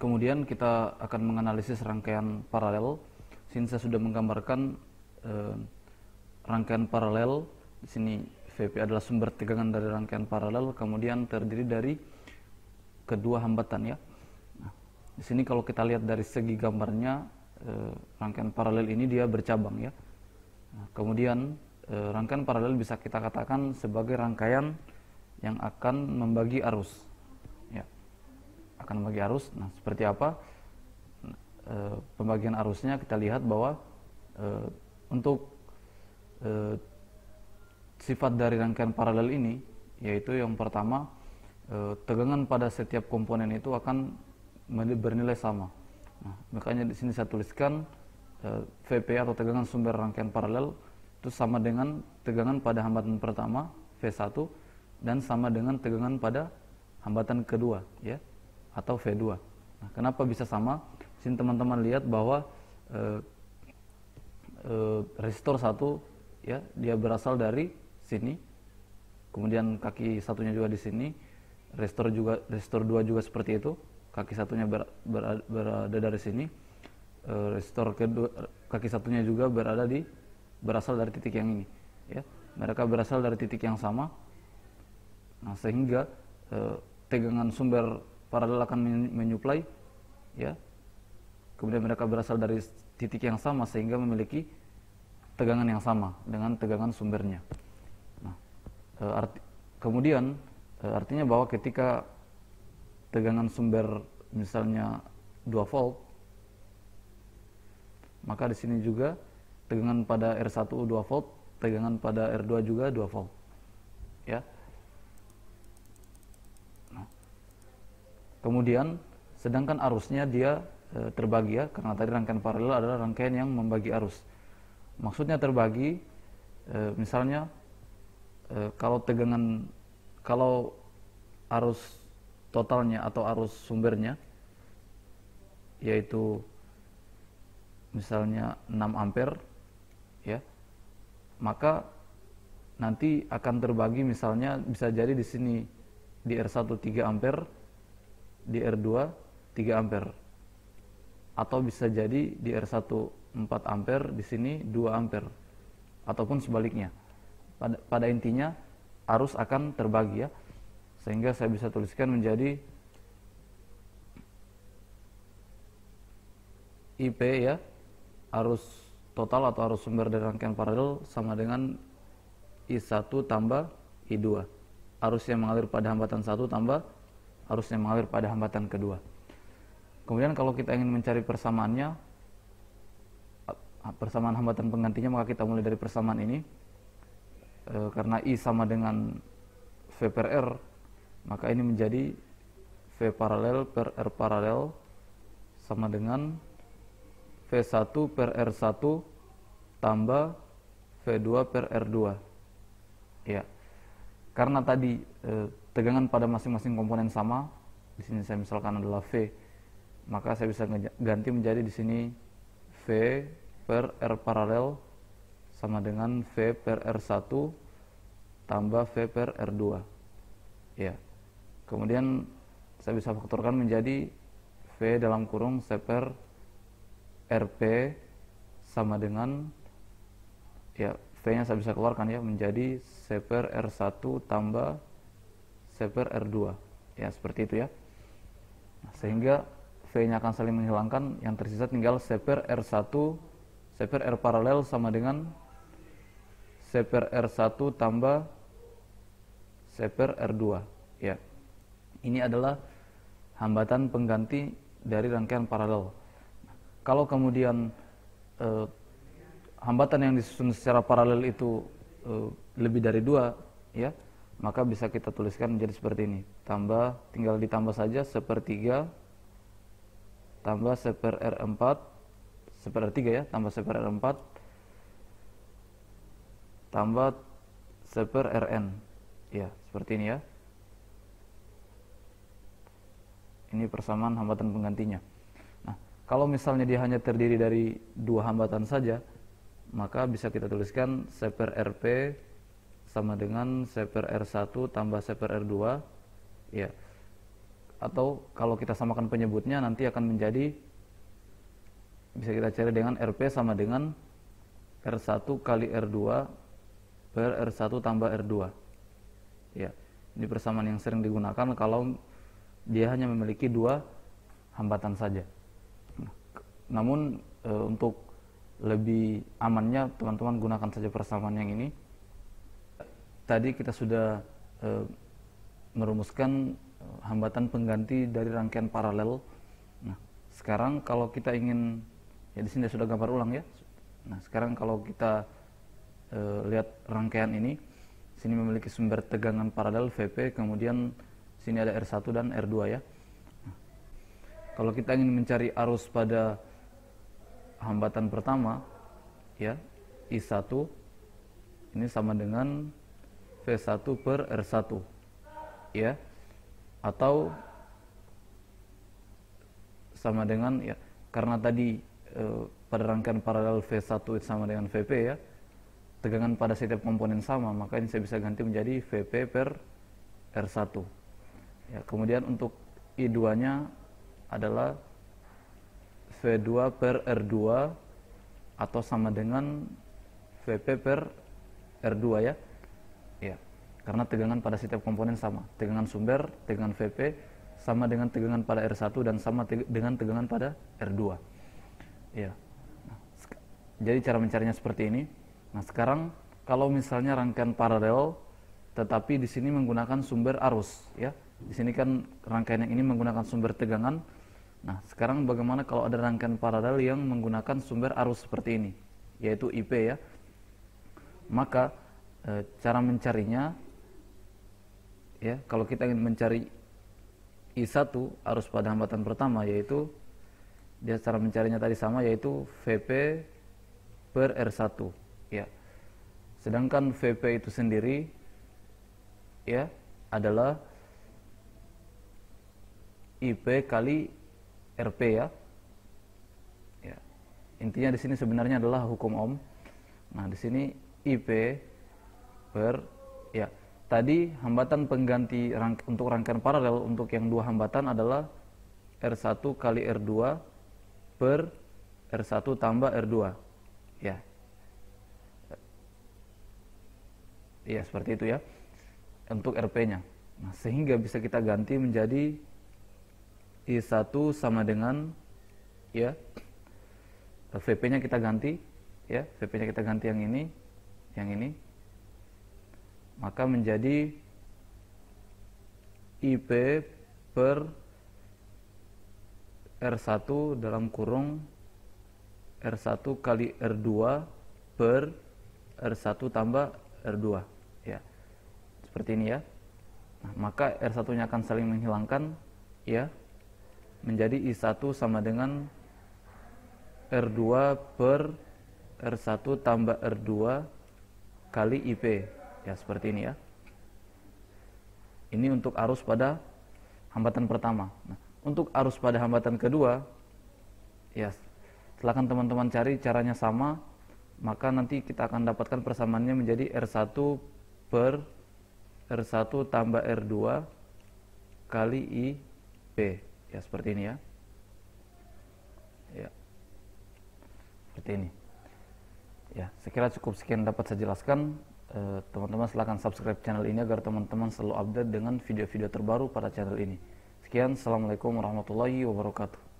kemudian kita akan menganalisis rangkaian paralel. Sini saya sudah menggambarkan rangkaian paralel. Di sini VP adalah sumber tegangan dari rangkaian paralel, kemudian terdiri dari kedua hambatan ya. Nah, di sini kalau kita lihat dari segi gambarnya, rangkaian paralel ini dia bercabang ya. Nah, kemudian rangkaian paralel bisa kita katakan sebagai rangkaian yang akan membagi arus ya, akan membagi arus. Nah, seperti apa pembagian arusnya? Kita lihat bahwa untuk sifat dari rangkaian paralel ini, yaitu yang pertama, tegangan pada setiap komponen itu akan bernilai sama. Nah, makanya di sini saya tuliskan VP atau tegangan sumber rangkaian paralel itu sama dengan tegangan pada hambatan pertama V1 dan sama dengan tegangan pada hambatan kedua ya, atau V2. Nah, kenapa bisa sama? Sini teman-teman lihat bahwa resistor 1 ya, dia berasal dari sini, kemudian kaki satunya juga di sini. Resistor 2 juga seperti itu, kaki satunya berada dari sini. Resistor kedua, kaki satunya juga berasal dari titik yang ini ya. Mereka berasal dari titik yang sama. Nah, sehingga tegangan sumber paralel akan menyuplai ya. Kemudian mereka berasal dari titik yang sama sehingga memiliki tegangan yang sama dengan tegangan sumbernya. Nah, kemudian artinya bahwa ketika tegangan sumber misalnya 2 volt, maka di sini juga tegangan pada R1 2 volt, tegangan pada R2 juga 2 volt. Ya. Nah, kemudian sedangkan arusnya dia terbagi ya, karena tadi rangkaian paralel adalah rangkaian yang membagi arus. Maksudnya terbagi, misalnya kalau arus totalnya atau arus sumbernya yaitu misalnya 6 ampere ya, maka nanti akan terbagi, misalnya bisa jadi di sini di R1 3 ampere, di R2 3 ampere, atau bisa jadi di R1 4 ampere, di sini 2 ampere, ataupun sebaliknya. Pada intinya arus akan terbagi ya, sehingga saya bisa tuliskan menjadi IP ya, arus total atau arus sumber dari rangkaian paralel sama dengan I1 tambah I2, arus yang mengalir pada hambatan 1 tambah arus yang mengalir pada hambatan kedua. Kemudian kalau kita ingin mencari persamaannya, persamaan hambatan penggantinya, maka kita mulai dari persamaan ini. Karena I sama dengan V per R, maka ini menjadi V paralel per R paralel sama dengan V1 per R1 tambah V2 per R2 ya. Karena tadi tegangan pada masing-masing komponen sama, di sini saya misalkan adalah V, maka saya bisa ganti menjadi di sini V per R paralel sama dengan V per R1 tambah V per R2 ya. Kemudian saya bisa faktorkan menjadi V dalam kurung C per RP sama dengan ya, V nya saya bisa keluarkan ya, menjadi C per R1 tambah C per R2 ya, seperti itu ya. Sehingga V nya akan saling menghilangkan, yang tersisa tinggal C per R1, C per R paralel sama dengan C per R1 tambah C per R2 ya. Ini adalah hambatan pengganti dari rangkaian paralel. Kalau kemudian hambatan yang disusun secara paralel itu lebih dari 2 ya, maka bisa kita tuliskan menjadi seperti ini. Tinggal ditambah saja C per 3 tambah C per R4, C per R3 ya, tambah C per R4 tambah C per Rn ya, seperti ini ya. Ini persamaan hambatan penggantinya. Nah, kalau misalnya dia hanya terdiri dari 2 hambatan saja, maka bisa kita tuliskan C per Rp sama dengan C per R1 tambah C per R2 ya. atau kalau kita samakan penyebutnya nanti akan menjadi, bisa kita cari dengan RP sama dengan R1 kali R2 per R1 tambah R2. Ya, ini persamaan yang sering digunakan kalau dia hanya memiliki dua hambatan saja. Namun untuk lebih amannya teman-teman gunakan saja persamaan yang ini. Tadi kita sudah merumuskan hambatan pengganti dari rangkaian paralel. Nah, sekarang kalau kita ingin, ya di sini sudah gambar ulang ya. Nah, sekarang kalau kita lihat rangkaian ini, sini memiliki sumber tegangan paralel Vp, kemudian sini ada R1 dan R2 ya. Nah, kalau kita ingin mencari arus pada hambatan pertama, ya I1 ini sama dengan V1 per R1, ya, atau sama dengan, ya, karena tadi pada rangkaian paralel V1 sama dengan Vp ya, tegangan pada setiap komponen sama, maka ini saya bisa ganti menjadi Vp per R1. Ya, kemudian untuk I2 nya adalah V2 per R2 atau sama dengan Vp per R2 ya. Ya, karena tegangan pada setiap komponen sama, tegangan sumber, tegangan Vp sama dengan tegangan pada R1 dan sama dengan tegangan pada R2. Ya. Nah, jadi cara mencarinya seperti ini. Nah, sekarang kalau misalnya rangkaian paralel tetapi di sini menggunakan sumber arus ya. Di sini kan rangkaian yang ini menggunakan sumber tegangan. Nah, sekarang bagaimana kalau ada rangkaian paralel yang menggunakan sumber arus seperti ini, yaitu IP ya. Maka cara mencarinya ya, kalau kita ingin mencari I1 arus pada hambatan pertama, yaitu dia cara mencarinya tadi sama, yaitu Vp per R1 ya. Sedangkan Vp itu sendiri ya adalah IP kali RP ya. Ya. Intinya di sini sebenarnya adalah hukum Ohm. Nah, di sini IP per, ya, tadi hambatan pengganti untuk rangkaian paralel untuk yang dua hambatan adalah R1 kali R2 per R1 tambah R2 ya. Ya, seperti itu ya untuk RP nya. Nah, sehingga bisa kita ganti menjadi I1 sama dengan, ya, Vp nya kita ganti ya, Vp nya kita ganti yang ini, maka menjadi IP per R1 dalam kurung R1 kali R2 per R1 tambah R2 ya, seperti ini ya. Nah, maka R1 nya akan saling menghilangkan ya, menjadi I1 sama dengan R2 per R1 tambah R2 kali IP ya, seperti ini ya. Ini untuk arus pada hambatan pertama. Nah, untuk arus pada hambatan kedua ya, silakan teman-teman cari caranya sama, maka nanti kita akan dapatkan persamaannya menjadi R1 per R1 tambah R2 kali IP ya, seperti ini ya. Ya, seperti ini ya. Sekira cukup sekian dapat saya jelaskan. Teman-teman silahkan subscribe channel ini agar teman-teman selalu update dengan video-video terbaru pada channel ini. Sekian, assalamualaikum warahmatullahi wabarakatuh.